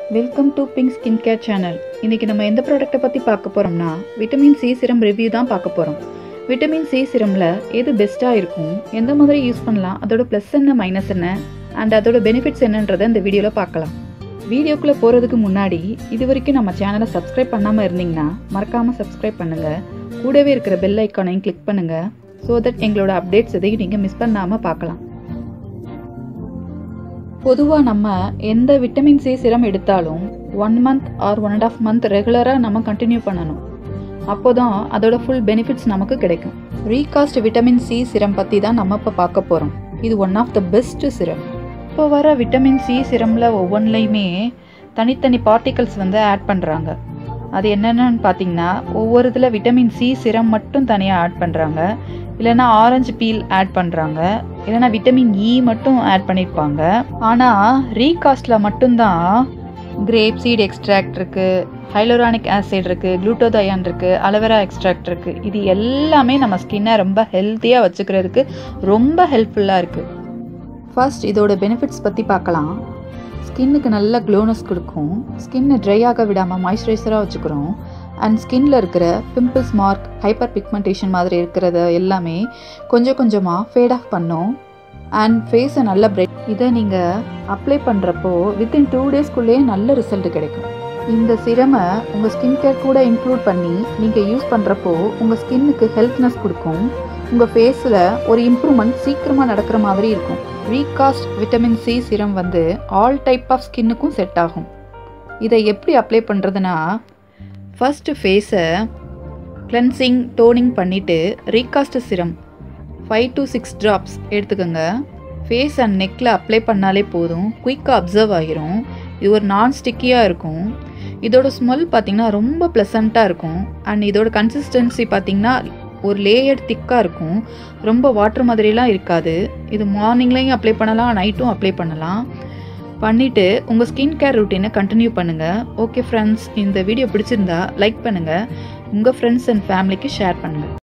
Welcome to pink skin care channel. இன்றைக்கி நம்ம எந்த ப்ராடக்ட்டை பற்றி பார்க்க போகிறோம்னா விட்டமின் சி சிரம் ரிவ்யூ தான் பார்க்க போகிறோம். விட்டமின் சி சிரமில் எது பெஸ்ட்டாக இருக்கும், எந்த மாதிரி யூஸ் பண்ணலாம், அதோட ப்ளஸ் என்ன மைனஸ் என்ன அண்ட் அதோட பெனிஃபிட்ஸ் என்னன்றதை இந்த வீடியோவில் பார்க்கலாம். வீடியோக்குள்ளே போகிறதுக்கு முன்னாடி இது வரைக்கும் நம்ம சேனலை சப்ஸ்கிரைப் பண்ணாமல் இருந்தீங்கன்னா மறக்காமல் சப்ஸ்கிரைப் பண்ணுங்கள். கூடவே இருக்கிற பெல் ஐக்கானையும் கிளிக் பண்ணுங்கள். ஸோ தட் எங்களோட அப்டேட்ஸ் எதையும் நீங்கள் மிஸ் பண்ணாமல் பார்க்கலாம். பொதுவாக நம்ம எந்த விட்டமின் சி சிரம் எடுத்தாலும் 1 month ஆர் 1.5 month ரெகுலராக நம்ம கண்டினியூ பண்ணணும். அப்போ தான் அதோட ஃபுல் பெனிஃபிட்ஸ் நமக்கு கிடைக்கும். ரீகாஸ்ட் விட்டமின் சி சிரம் பற்றி தான் நம்ம இப்போ பார்க்க போகிறோம். இது ஒன் ஆஃப் த பெஸ்ட் சிரம். இப்போ வர விட்டமின் சி சிரமில் ஒவ்வொன்றுலையுமே தனித்தனி பார்ட்டிகல்ஸ் ஆட் பண்ணுறாங்க. அது என்னென்னு பார்த்தீங்கன்னா, ஒவ்வொரு இதில் விட்டமின் சி சிரம் மட்டும் தனியாக ஆட் பண்ணுறாங்க, இல்லைனா ஆரஞ்சு பீல் ஆட் பண்ணுறாங்க, இல்லைனா விட்டமின் இ மட்டும் ஆட் பண்ணியிருப்பாங்க. ஆனால் ரீகாஸ்டில் மட்டும்தான் கிரேப் சீட் எக்ஸ்ட்ராக்ட் இருக்குது, ஹைலோரானிக் ஆசிட் இருக்குது, குளூட்டோதயான் இருக்குது, அலோவேரா எக்ஸ்ட்ராக்ட் இருக்குது. இது எல்லாமே நம்ம ஸ்கின்னை ரொம்ப ஹெல்த்தியாக வச்சுக்கிறதுக்கு ரொம்ப ஹெல்ப்ஃபுல்லாக இருக்குது. ஃபர்ஸ்ட் இதோட பெனிஃபிட்ஸ் பற்றி பார்க்கலாம். ஸ்கின்னுக்கு நல்ல க்ளோனஸ் கொடுக்கும், ஸ்கின்னை ட்ரை ஆக விடாமல் மாய்ஸ்சரைசராக வச்சுக்கிறோம். அண்ட் ஸ்கின்னில் இருக்கிற பிம்பிள்ஸ், மார்க், ஹைப்பர் பிக்மெண்டேஷன் மாதிரி இருக்கிறத எல்லாமே கொஞ்சம் கொஞ்சமாக ஃபேட் ஆஃப் பண்ணும். அண்ட் ஃபேஸை நல்ல பிரைட். இதை நீங்கள் அப்ளை பண்ணுறப்போ வித்தின் 2 daysக்குள்ளேயே நல்ல ரிசல்ட் கிடைக்கும். இந்த சிரமை உங்கள் ஸ்கின் கேர் கூட இன்க்ளூட் பண்ணி நீங்கள் யூஸ் பண்ணுறப்போ உங்கள் ஸ்கின்னுக்கு ஹெல்த்னஸ் கொடுக்கும். உங்கள் ஃபேஸில் ஒரு இம்ப்ரூவ்மெண்ட் சீக்கிரமாக நடக்கிற மாதிரி இருக்கும். Recast vitamin C serum all type of ஸ்கின்னுக்கும் செட் ஆகும். இதை எப்படி அப்ளை பண்ணுறதுனா, ஃபர்ஸ்ட்டு ஃபேஸை கிளென்சிங், டோனிங் பண்ணிவிட்டு ரீகாஸ்ட் சிரம் 5 to 6 drops எடுத்துக்கோங்க. ஃபேஸ் அண்ட் நெக்கில் அப்ளை பண்ணாலே போதும், குயிக்காக அப்சர்வ் ஆகிரும். இது ஒரு நான் ஸ்டிக்கியாக இருக்கும். இதோட ஸ்மெல் பார்த்திங்கன்னா ரொம்ப ப்ளசண்ட்டாக இருக்கும். அண்ட் இதோட கன்சிஸ்டன்சி பார்த்திங்கன்னா ஒரு லேயர் திக்காக இருக்கும், ரொம்ப வாட்டர் மாதிரிலாம் இருக்காது. இது மார்னிங்லேயும் அப்ளை பண்ணலாம், நைட்டும் அப்ளை பண்ணலாம். பண்ணிவிட்டு உங்கள் ஸ்கின் கேர் ரூட்டீனை கண்டினியூ பண்ணுங்கள். ஓகே ஃப்ரெண்ட்ஸ், இந்த வீடியோ பிடிச்சிருந்தா லைக் பண்ணுங்கள், உங்கள் ஃப்ரெண்ட்ஸ் அண்ட் ஃபேமிலிக்கு ஷேர் பண்ணுங்கள்.